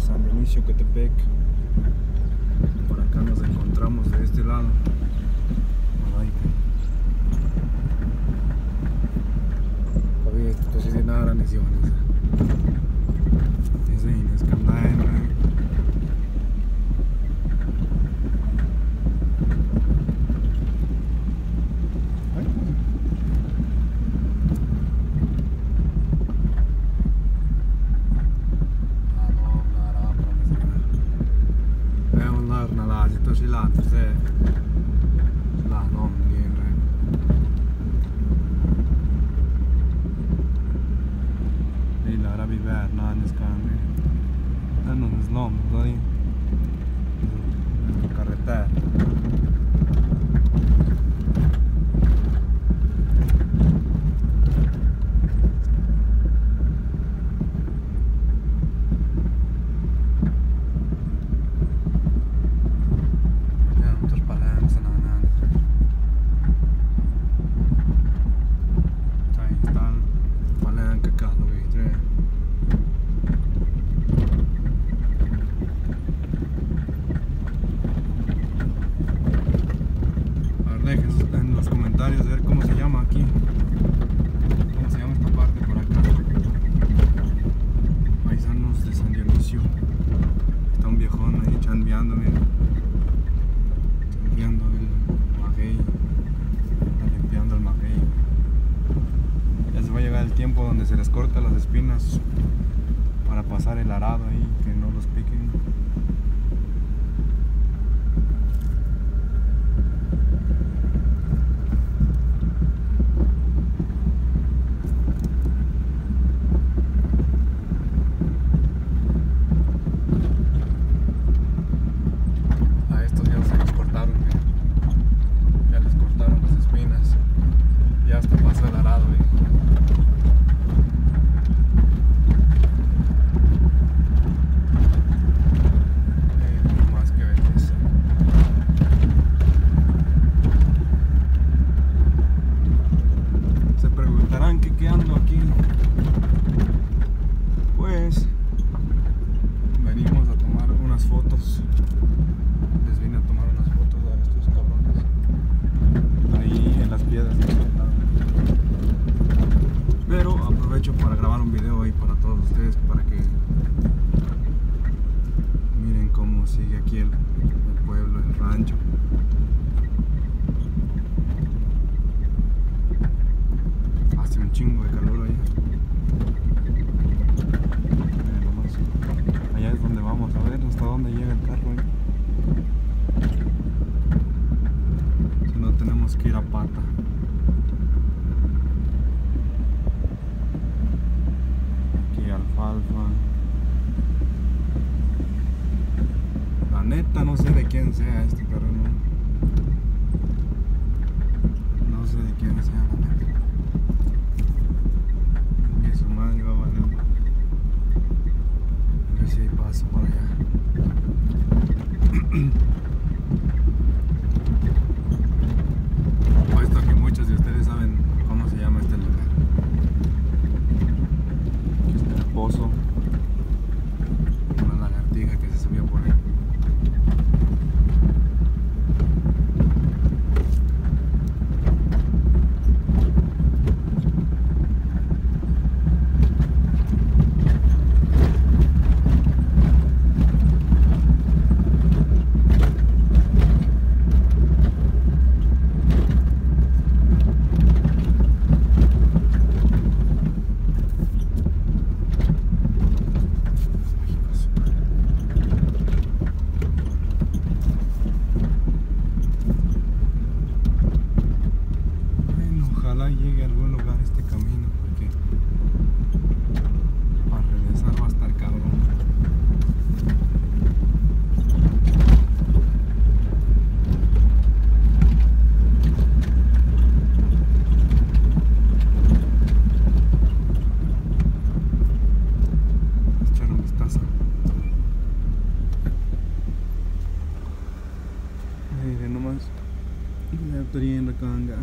San Dionisio, Coatepec. Por acá nos encontramos de este lado. Così di nara ne siamo. Ne scandendo. Tosi laatu se laan on niin niillä ravi väär naaniskaan niin tän on slom toi carretera. En los comentarios ver cómo se llama aquí, cómo se llama esta parte por acá. Paisanos de San Dionisio. Está un viejón ahí chambeando, miren, chambeando el maguey, está limpiando el maguey. Ya se va a llegar el tiempo donde se les corta las espinas para pasar el arado ahí, que no los piquen. ¿Qué ando aquí? Pues venimos a tomar unas fotos. Les vine a tomar unas fotos a estos cabrones ahí en las piedras. Pero aprovecho para grabar un video ahí para todos ustedes, para que miren cómo sigue aquí el pueblo, el rancho. Hace un chingo de calor ahí. Miren nomás. Allá es donde vamos, a ver hasta dónde llega el carro ahí. Si no, tenemos que ir a pata. Aquí alfalfa. La neta no sé de quién sea este carro, no sé de quién sea, la neta. Su madre va a valer. A ver si hay paso por allá. Puesto que muchos de ustedes saben cómo se llama este lugar. Aquí está el pozo. Una lagartija que se subió por ahí. Llegue a algún lugar este camino, porque para regresar va a estar cabrón. Echar un vistazo. Miren nomás, ya estoy en la canga.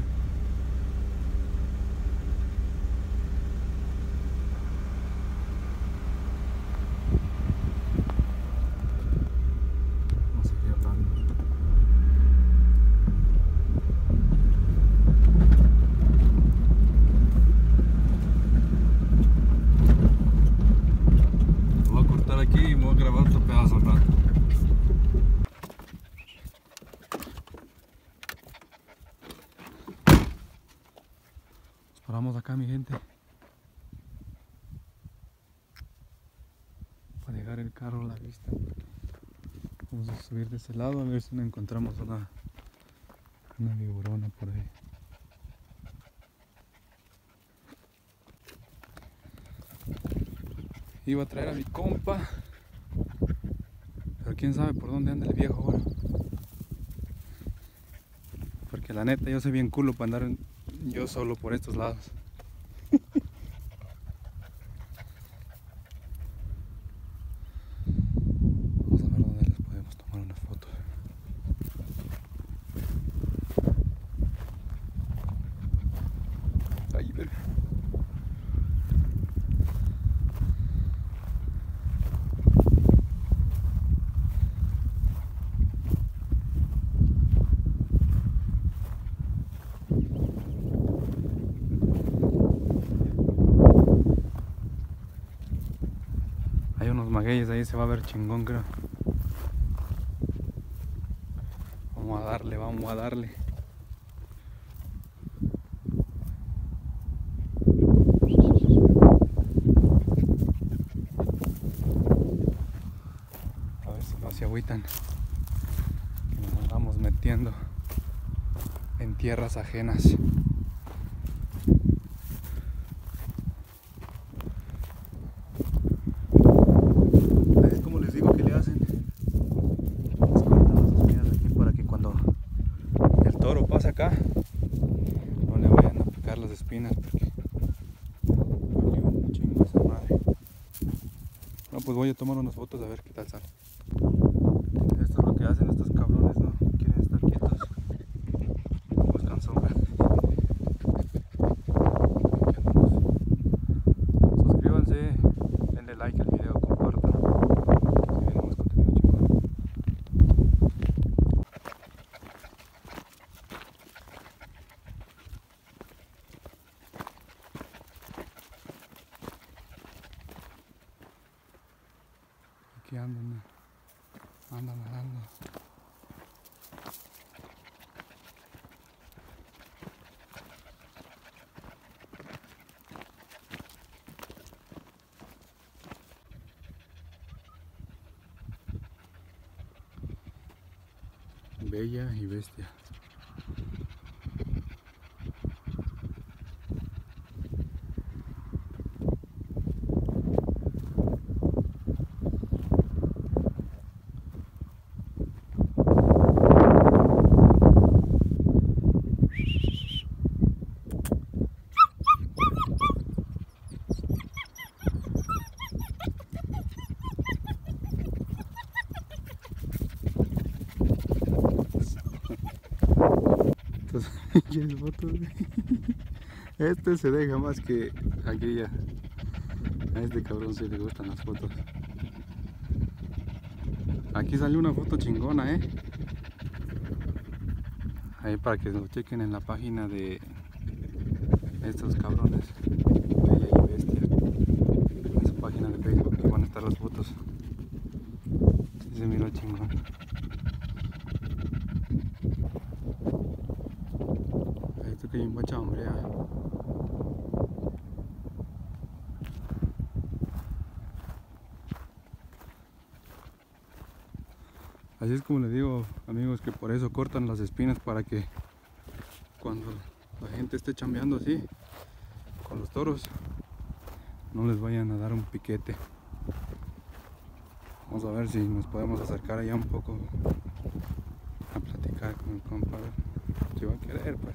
Paramos acá, mi gente, para dejar el carro a la vista. Vamos a subir de ese lado a ver si no encontramos una viborona por ahí. Iba a traer a mi compa, pero quién sabe por dónde anda el viejo ahora. Porque la neta yo soy bien culo para andar yo solo por estos lados. Vamos a ver dónde les podemos tomar una foto. Ahí, verga. Hay unos magueyes ahí, se va a ver chingón, creo. Vamos a darle, vamos a darle. A ver si no se agüitan, que nos andamos metiendo en tierras ajenas. Es como les digo que le hacen. Les cortan las espinas de aquí para que cuando el toro pasa acá no le vayan a picar las espinas, porque vale un chingo esa madre. No, pues voy a tomar unas fotos a ver qué tal sale. Esto es lo que hacen estos cabrones, ¿no? Quieren estar quietos, buscan sombra. Suscríbanse, denle like al video, compartan. Si viene más contenido chingón. Aquí andan nadando. Bella y bestia. ¿Quieres fotos? Este se deja más que aquella. A este cabrón sí le gustan las fotos. Aquí salió una foto chingona, ahí para que lo chequen en la página de estos cabrones, Bella y Bestia. En su página de Facebook que van a estar las fotos. Sí se miró chingón. Esto que hay mucha hombrea. Así es como les digo, amigos, que por eso cortan las espinas, para que cuando la gente esté chambeando así con los toros no les vayan a dar un piquete. Vamos a ver si nos podemos acercar allá un poco a platicar con el compa, a ver si va a querer, pues.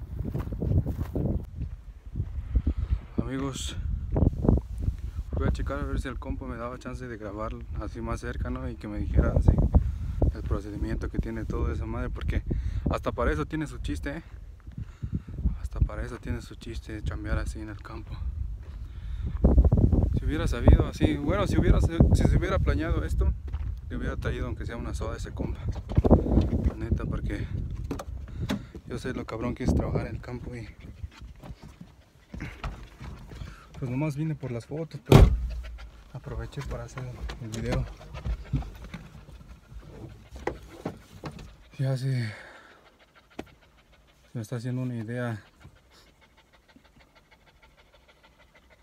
Amigos, voy a checar a ver si el compa me daba chance de grabar así más cerca, ¿no? Y que me dijera así el procedimiento que tiene todo esa madre, porque hasta para eso tiene su chiste, hasta para eso tiene su chiste, chambear así en el campo. Si hubiera sabido así, bueno, si se hubiera planeado esto, le hubiera traído aunque sea una soda a ese compa, la neta, porque yo sé lo cabrón que es trabajar en el campo y pues nomás vine por las fotos, pero aproveché para hacer el video. Ya se me está haciendo una idea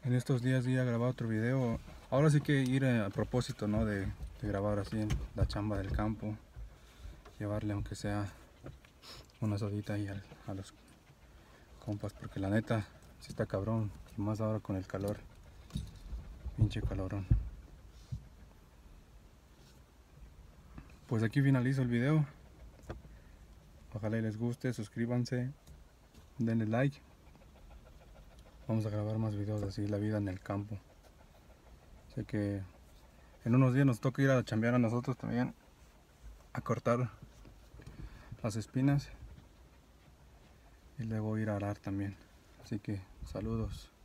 En estos días voy a grabar otro video. Ahora sí que ir a propósito, ¿no? De grabar así la chamba del campo. Llevarle aunque sea una sodita ahí a los compas, porque la neta sí está cabrón. Y más ahora con el calor. Pinche calorón. Pues aquí finalizo el video. Ojalá y les guste, suscríbanse, denle like. Vamos a grabar más videos así, la vida en el campo. Sé que en unos días nos toca ir a chambear a nosotros también, a cortar las espinas y luego ir a arar también. Así que saludos.